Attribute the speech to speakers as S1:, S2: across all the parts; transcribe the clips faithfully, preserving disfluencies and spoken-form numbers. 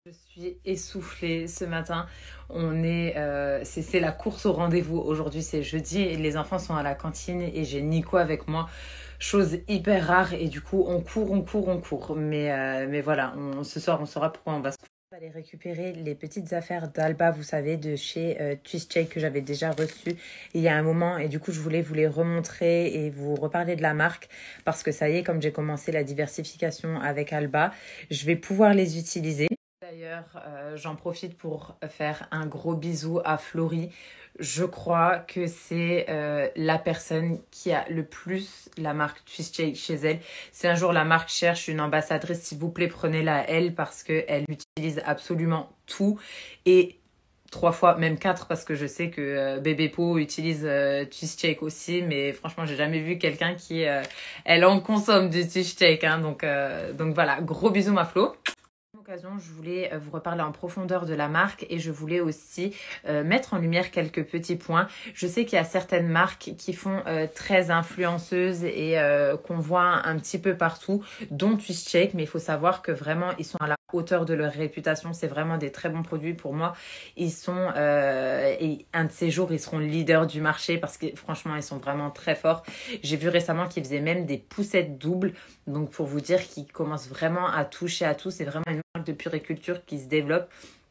S1: Je suis essoufflée ce matin. On est, euh, c'est, c'est la course au rendez-vous. Aujourd'hui, c'est jeudi et les enfants sont à la cantine et j'ai Nico avec moi. Chose hyper rare et du coup, on court, on court, on court. Mais, euh, mais voilà, on, ce soir, on saura pourquoi on va se on va aller récupérer les petites affaires d'Alba, vous savez, de chez euh, Twist Shake que j'avais déjà reçues il y a un moment. Et du coup, je voulais vous les remontrer et vous reparler de la marque parce que ça y est, comme j'ai commencé la diversification avec Alba, je vais pouvoir les utiliser. D'ailleurs, euh, j'en profite pour faire un gros bisou à Florie. Je crois que c'est euh, la personne qui a le plus la marque Twist Shake chez elle. Si un jour la marque cherche une ambassadrice, s'il vous plaît, prenez-la elle parce qu'elle utilise absolument tout. Et trois fois, même quatre, parce que je sais que euh, Bébé Po utilise euh, Twist Shake aussi. Mais franchement, j'ai jamais vu quelqu'un qui... Euh, elle en consomme du Twist Shake. Hein, donc, euh, donc voilà, gros bisous ma Flo. Occasion, je voulais vous reparler en profondeur de la marque et je voulais aussi euh, mettre en lumière quelques petits points. Je sais qu'il y a certaines marques qui font euh, très influenceuses et euh, qu'on voit un petit peu partout, dont Twist Shake, mais il faut savoir que vraiment ils sont à la hauteur de leur réputation. C'est vraiment des très bons produits pour moi. Ils sont euh, et un de ces jours ils seront leaders du marché parce que franchement ils sont vraiment très forts. J'ai vu récemment qu'ils faisaient même des poussettes doubles, donc pour vous dire qu'ils commencent vraiment à toucher à tout. C'est vraiment une marque de puriculture qui se développe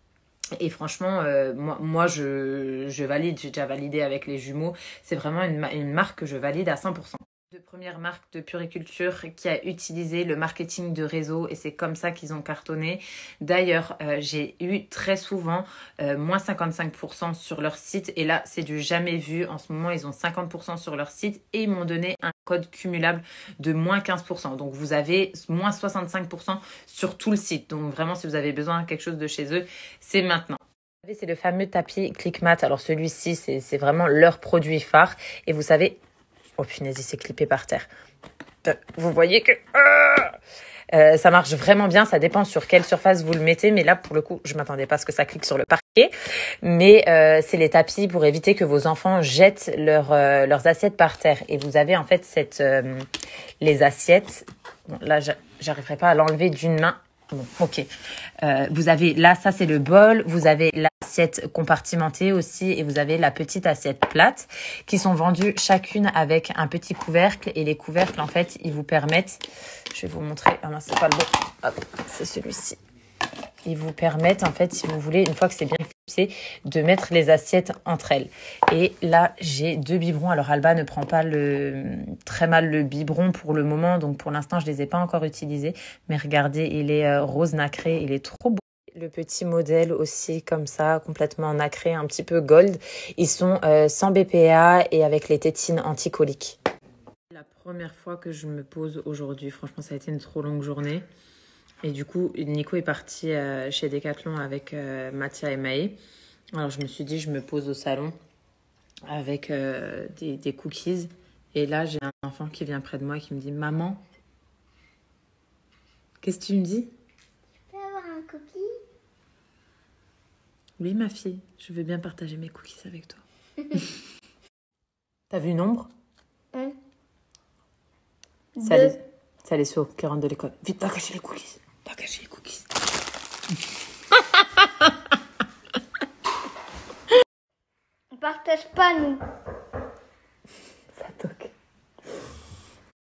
S1: et franchement euh, moi, moi je, je valide, j'ai déjà validé avec les jumeaux, c'est vraiment une, une marque que je valide à cent pour cent. De première marque de puriculture qui a utilisé le marketing de réseau et c'est comme ça qu'ils ont cartonné. D'ailleurs, euh, j'ai eu très souvent euh, moins cinquante-cinq pour cent sur leur site et là, c'est du jamais vu. En ce moment, ils ont cinquante pour cent sur leur site et ils m'ont donné un code cumulable de moins quinze pour cent. Donc, vous avez moins soixante-cinq pour cent sur tout le site. Donc, vraiment, si vous avez besoin de quelque chose de chez eux, c'est maintenant. Vous savez, c'est le fameux tapis ClickMat. Alors, celui-ci, c'est, c'est vraiment leur produit phare. Et vous savez... Oh punaise, il s'est clippé par terre. Vous voyez que euh, ça marche vraiment bien. Ça dépend sur quelle surface vous le mettez. Mais là, pour le coup, je ne m'attendais pas à ce que ça clique sur le parquet. Mais euh, c'est les tapis pour éviter que vos enfants jettent leur, euh, leurs assiettes par terre. Et vous avez en fait cette, euh, les assiettes. Bon, là, j'arriverai pas à l'enlever d'une main. Bon, ok. Euh, vous avez là, ça c'est le bol. Vous avez l'assiette compartimentée aussi et vous avez la petite assiette plate qui sont vendues chacune avec un petit couvercle. Et les couvercles, en fait, ils vous permettent... Je vais vous montrer. Ah non, c'est pas le bon. Hop, c'est celui-ci. Ils vous permettent, en fait, si vous voulez, une fois que c'est bien clipsé, de mettre les assiettes entre elles. Et là, j'ai deux biberons. Alors, Alba ne prend pas le, très mal le biberon pour le moment. Donc, pour l'instant, je ne les ai pas encore utilisés. Mais regardez, il est euh, rose nacré. Il est trop beau. Le petit modèle aussi, comme ça, complètement nacré, un petit peu gold. Ils sont euh, sans B P A et avec les tétines anticoliques. La première fois que je me pose aujourd'hui, franchement, ça a été une trop longue journée. Et du coup, Nico est parti euh, chez Decathlon avec euh, Mathia et Maë. Alors, je me suis dit, je me pose au salon avec euh, des, des cookies. Et là, j'ai un enfant qui vient près de moi et qui me dit « Maman, qu'est-ce que tu me dis ?»
S2: Tu peux avoir un cookie?
S1: Oui, ma fille, je veux bien partager mes cookies avec toi. T'as vu une ombre?
S2: Un.
S1: C'est Alice, c'est Alice qui rentre de l'école. Vite, va cacher les cookies. Va cacher les cookies.
S2: On partage pas, nous.